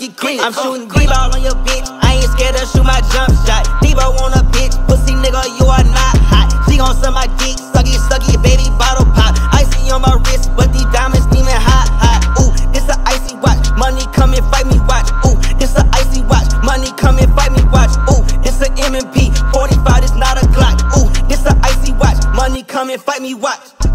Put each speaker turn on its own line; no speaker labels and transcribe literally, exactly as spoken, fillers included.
get green. I'm shooting D-ball on your bitch, I ain't scared to shoot my jump shot. Debo on a bitch, pussy nigga, you are not hot. She gon' suck my dick, sucky, sucky, baby, bottle pop. Icy on my wrist, but these diamonds steaming hot, hot. Ooh, this a icy watch, money come and fight me, watch. Ooh, this a icy watch, money come and fight me, watch. Ooh, this a M and P, forty-five, this not a Glock. Ooh, this a icy watch, money come and fight me, watch.